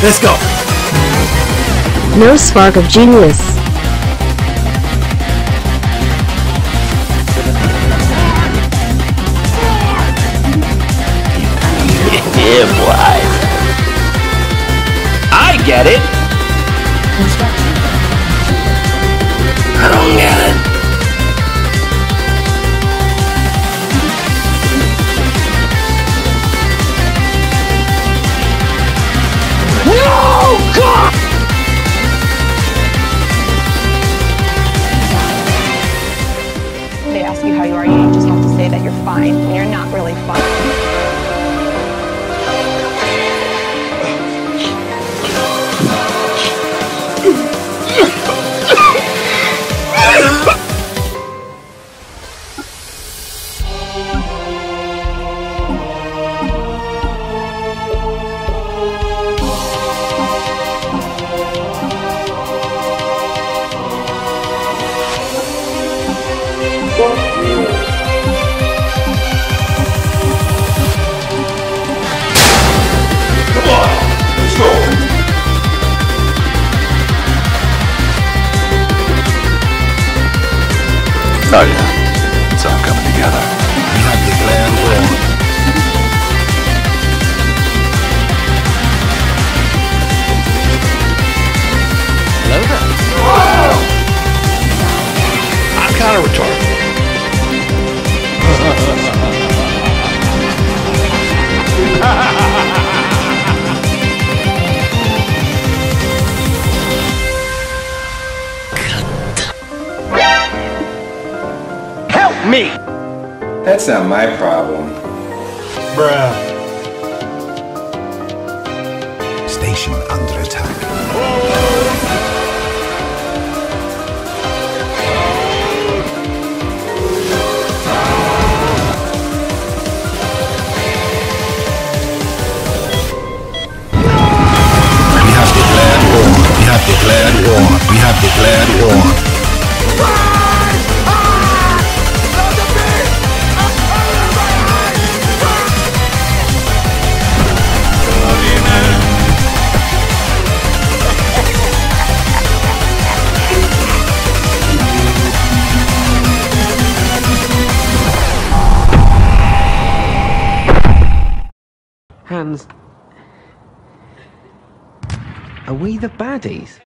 Let's go. No spark of genius. Yeah, boy. I get it. I don't get it. No! God! They ask you how you are, you just have to say that you're fine when you're not really fine. Oh yeah, it's all coming together. We have declared war. Hello there. I'm kind of retarded. Help me! That's not my problem. Bruh. Station under attack. We have declared war. We have declared war. We have declared war. Hans, are we the baddies?